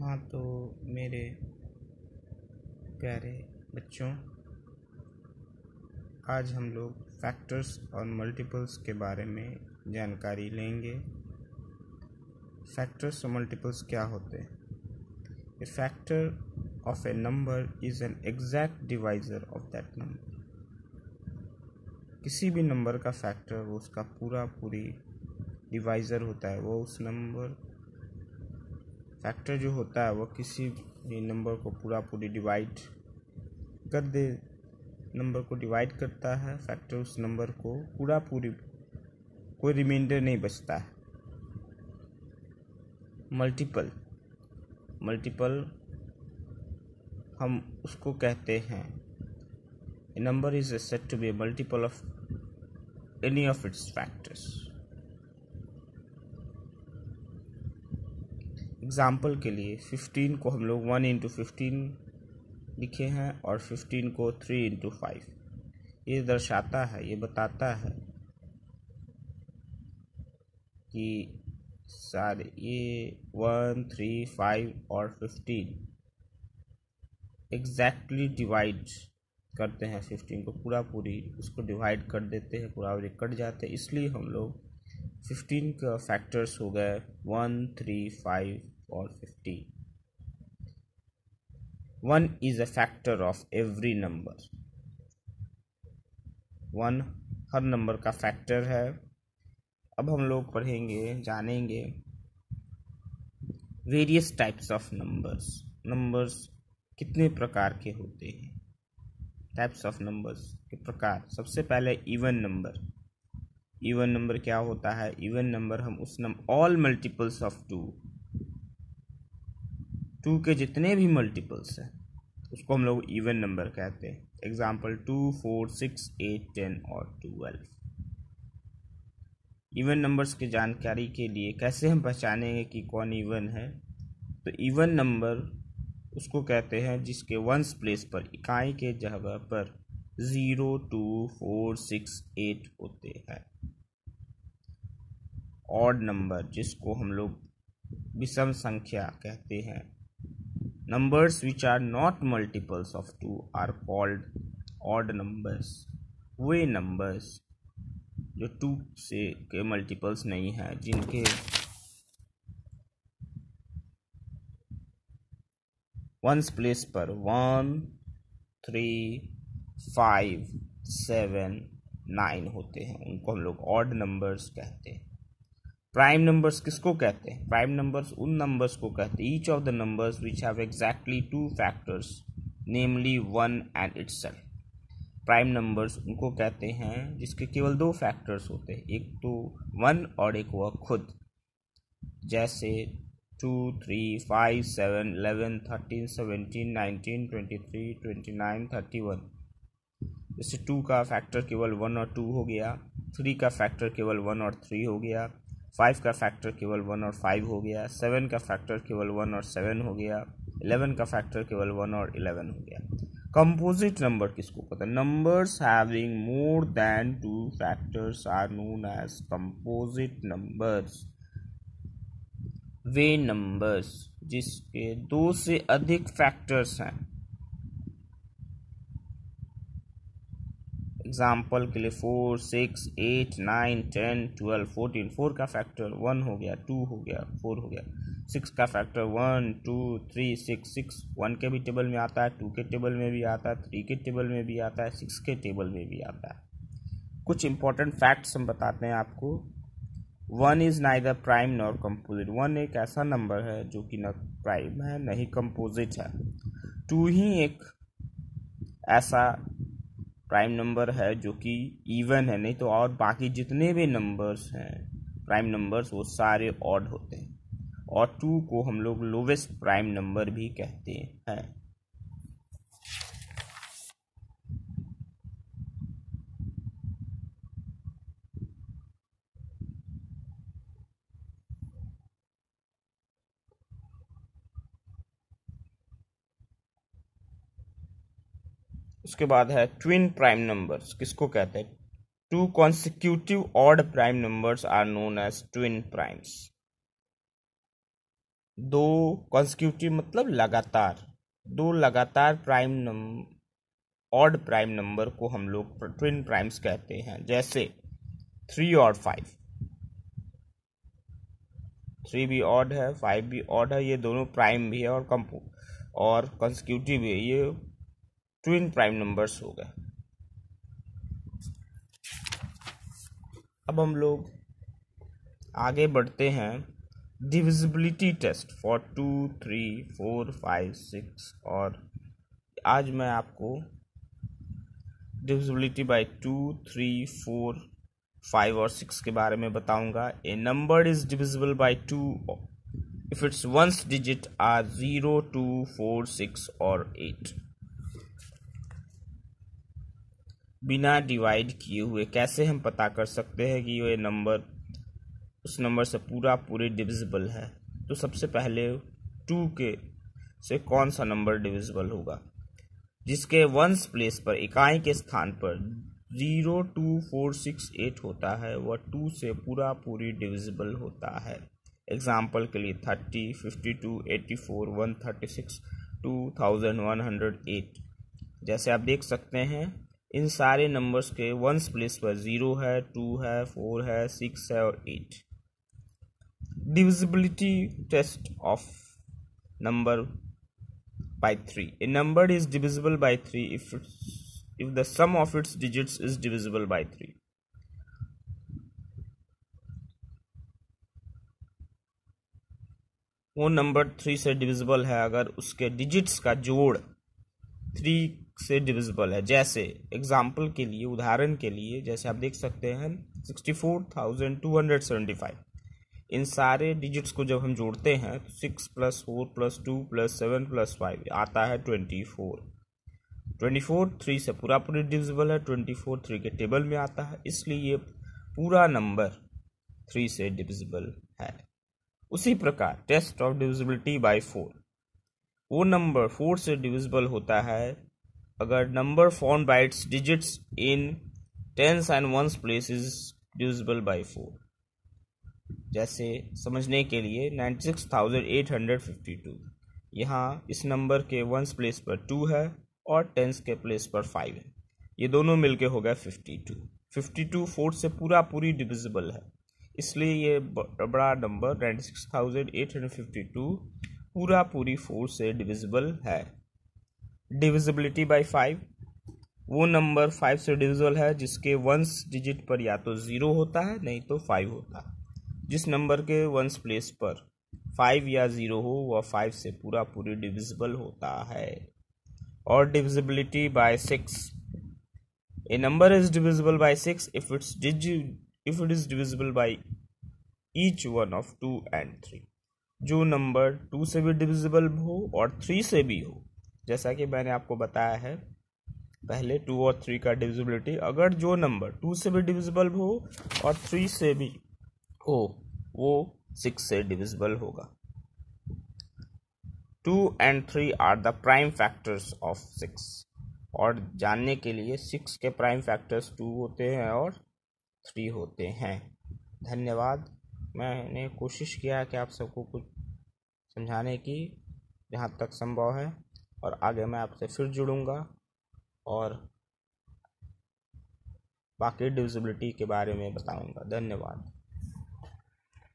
हाँ, तो मेरे प्यारे बच्चों, आज हम लोग फैक्टर्स और मल्टीपल्स के बारे में जानकारी लेंगे। फैक्टर्स और मल्टीपल्स क्या होते हैं? A factor of a number is an exact divisor of that number. किसी भी नंबर का फैक्टर वो उसका पूरी डिवाइजर होता है। वो उस नंबर फैक्टर जो होता है वो किसी भी नंबर को पूरी डिवाइड कर दे। नंबर को डिवाइड करता है फैक्टर, उस नंबर को पूरी कोई रिमाइंडर नहीं बचता है। मल्टीपल हम उसको कहते हैं, a number is said to be a multiple of any of its factors. Example के लिए 15 को हम लोग 1 इंटू 15 लिखे हैं और 15 को 3 इंटू 5। ये दर्शाता है, ये बताता है कि सारे ये 1, 3, 5 और 15 एग्जैक्टली डिवाइड करते हैं। 15 को पूरी उसको डिवाइड कर देते हैं, पूरा कट जाते हैं। इसलिए हम लोग 15 का फैक्टर्स हो गए 1, 3, 5 और 15। 1 is a factor of every number. 1 हर नंबर का फैक्टर है। अब हम लोग जानेंगे वेरियस टाइप्स ऑफ नंबर्स कितने प्रकार के होते हैं। टाइप्स ऑफ नंबर्स के प्रकार। सबसे पहले इवन नंबर क्या होता है? इवन नंबर हम उस ऑल मल्टीपल्स ऑफ 2 के जितने भी मल्टीपल्स हैं उसको हम लोग इवन नंबर कहते हैं। एग्जाम्पल 2, 4, 6, 8, 10 और 12। इवन नंबर्स की जानकारी के लिए कैसे हम पहचानेंगे कि कौन इवन है? तो इवन नंबर उसको कहते हैं जिसके वंस प्लेस पर, इकाई के जगह पर 0, 2, 4, 6, 8 होते हैं। ऑड नंबर जिसको हम लोग विषम संख्या कहते हैं। Numbers which are not multiples of 2 are called odd numbers. वे नंबर्स जो 2 से के मल्टीपल्स नहीं हैं, जिनके वंस प्लेस पर 1, 3, 5, 7, 9 होते हैं, उनको हम लोग ऑड नंबर्स कहते हैं। प्राइम नंबर्स किसको कहते हैं? प्राइम नंबर्स उन नंबर्स को कहते हैं, each of the numbers which have exactly 2 factors namely 1 and itself. Prime numbers उनको कहते हैं जिसके केवल 2 फैक्टर्स होते हैं, एक तो 1 और एक वह खुद। जैसे 2, 3, 5, 7, 11, 13, 17, 19, 23, 29, 31। जैसे 2 का फैक्टर केवल 1 और 2 हो गया, 3 का फैक्टर केवल 1 और 3 हो गया, 5 का फैक्टर केवल 1 और 5 हो गया, 7 का फैक्टर केवल 1 और 7 हो गया, 11 का फैक्टर केवल 1 और 11 हो गया। कंपोजिट नंबर किसको कहते हैं? Numbers having more than 2 factors are known as composite numbers. वे नंबर्स जिसके 2 से अधिक फैक्टर्स हैं। एग्जाम्पल के लिए 4, 6, 8, 9, 10, 12, 14। 4 का फैक्टर 1 हो गया, 2 हो गया, 4 हो गया। 6 का फैक्टर 1, 2, 3, 6 1 के भी टेबल में आता है, 2 के टेबल में भी आता है, 3 के टेबल में भी आता है, 6 के टेबल में भी आता है। कुछ इंपॉर्टेंट फैक्ट्स हम बताते हैं आपको। 1 is neither prime nor composite. 1 एक ऐसा नंबर है जो कि न प्राइम है न ही कंपोजिट है। 2 ही एक ऐसा प्राइम नंबर है जो कि इवन है, नहीं तो और बाकी जितने भी नंबर्स हैं प्राइम नंबर्स वो सारे ऑड होते हैं। और 2 को हम लोग लोवेस्ट प्राइम नंबर भी कहते हैं। उसके बाद है ट्विन प्राइम नंबर्स किसको कहते हैं? 2 consecutive odd prime numbers are known as twin primes. दो कॉन्सिक्यूटिव मतलब लगातार, दो लगातार ऑड प्राइम नंबर को हम लोग ट्विन प्राइम्स कहते हैं। जैसे 3 और 5, 3 भी ऑड है, 5 भी ऑड है, ये दोनों प्राइम भी है और कॉन्सिक्यूटिव है, ये ट्विन प्राइम नंबर्स हो गए। अब हम लोग आगे बढ़ते हैं डिविजिबिलिटी टेस्ट फॉर 2, 3, 4, 5, 6। और आज मैं आपको डिविजिबिलिटी बाय 2, 3, 4, 5 और 6 के बारे में बताऊंगा। A number is divisible by 2 if its ones digit are 0, 2, 4, 6 और 8। बिना डिवाइड किए हुए कैसे हम पता कर सकते हैं कि ये नंबर उस नंबर से पूरे डिविजिबल है? तो सबसे पहले 2 के से कौन सा नंबर डिविजिबल होगा? जिसके वंस प्लेस पर इकाई के स्थान पर 0, 2, 4, 6, 8 होता है वह 2 से पूरी डिविजिबल होता है। एग्जाम्पल के लिए 30, 52, 84, 136, 2108। जैसे आप देख सकते हैं इन सारे नंबर्स के वंस प्लेस पर 0 है, 2 है, 4 है, 6 है और 8। Divisibility test of number by 3. A number is divisible by 3 if the sum of its digits is divisible by 3. वो नंबर 3 से डिविजिबल है अगर उसके डिजिट्स का जोड़ 3 से डिविजिबल है। जैसे एग्जाम्पल के लिए, उदाहरण के लिए, जैसे आप देख सकते हैं 64,275। इन सारे डिजिट्स को जब हम जोड़ते हैं तो 6 + 4 + 2 + 7 + 5 आता है 24। 24 3 से पूरी डिविजिबल है, 24 3 के टेबल में आता है, इसलिए ये पूरा नंबर 3 से डिविजिबल है। उसी प्रकार टेस्ट ऑफ डिविजिबिलिटी बाय 4, वो नंबर 4 से डिविजिबल होता है अगर number found by its digits in tens and ones place is divisible by 4। जैसे समझने के लिए 96,852, यहाँ इस नंबर के वंस प्लेस पर 2 है और टेंस के प्लेस पर 5 है, ये दोनों मिलके हो गया 52। 52 4 से पूरी डिविजिबल है, इसलिए ये बड़ा नंबर 96,852 पूरी 4 से डिविजिबल है। डिविजिबिलिटी बाय 5, वो नंबर 5 से डिविजिबल है जिसके वंस डिजिट पर या तो 0 होता है नहीं तो 5 होता है। जिस नंबर के वंस प्लेस पर 5 या 0 हो वह 5 से पूरी डिविजिबल होता है। और divisibility by 6, a number is divisible by 6 if it is divisible by each one of 2 and 3। जो नंबर 2 से भी डिविजिबल हो और 3 से भी हो, जैसा कि मैंने आपको बताया है पहले 2 और 3 का डिविजिबिलिटी, अगर जो नंबर 2 से भी डिविजिबल हो और 3 से भी हो वो 6 से डिविजिबल होगा। 2 and 3 are the prime factors of 6। और जानने के लिए 6 के प्राइम फैक्टर्स 2 होते हैं और 3 होते हैं। धन्यवाद। मैंने कोशिश किया कि आप सबको कुछ समझाने की जहाँ तक संभव है, और आगे मैं आपसे फिर जुड़ूंगा और बाकी डिविजिबिलिटी के बारे में बताऊंगा। धन्यवाद।